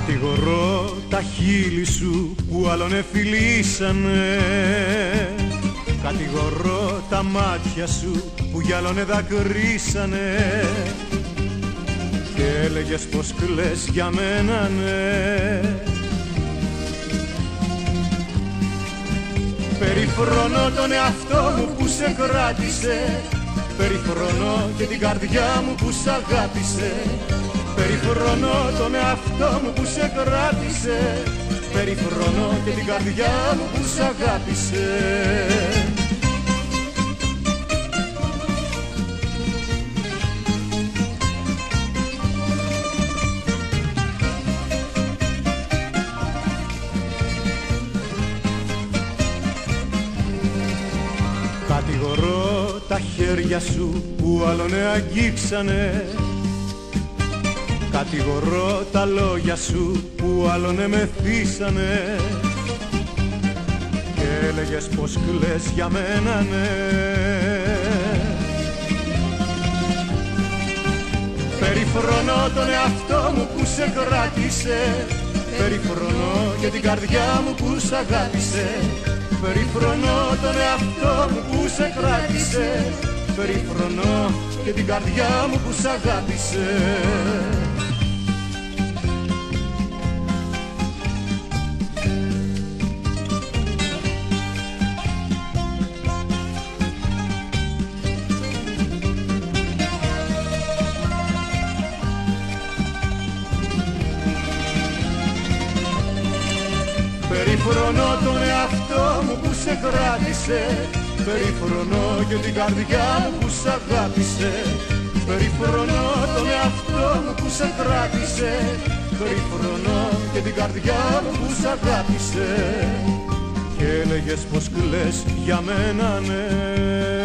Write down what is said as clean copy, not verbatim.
Κατηγορώ τα χείλη σου που άλλον εφιλήσανε, κατηγορώ τα μάτια σου που κι άλλον δακρύσανε και έλεγες πως κλαις για μένα, ναι. Περιφρονώ τον εαυτό μου που σε κράτησε, περιφρονώ και την καρδιά μου που σ' αγάπησε. Περιφρονώ τον εαυτό μου που σε κράτησε, περιφρονώ και την καρδιά μου που σ' αγάπησε. Κατηγορώ τα χέρια σου που άλλον αγγίξανε, κατηγορώ τα λόγια σου που άλλον μεθύσανε και έλεγες πως κλαις για μένα, ναι. Περιφρονώ τον εαυτό μου που σε κράτησε, περιφρονώ και την καρδιά μου που σ' αγάπησε. Περιφρονώ τον εαυτό μου που σε κράτησε, περιφρονώ και την καρδιά μου που σ' αγάπησε. Περιφρονώ τον εαυτό μου που σε κράτησε, περιφρονώ και την καρδιά μου που σ' αγάπησε. Περιφρονώ τον εαυτό μου που σε κράτησε, περιφρονώ και την καρδιά μου που σ' αγάπησε και έλεγες πως κλαις για μένα, ναι.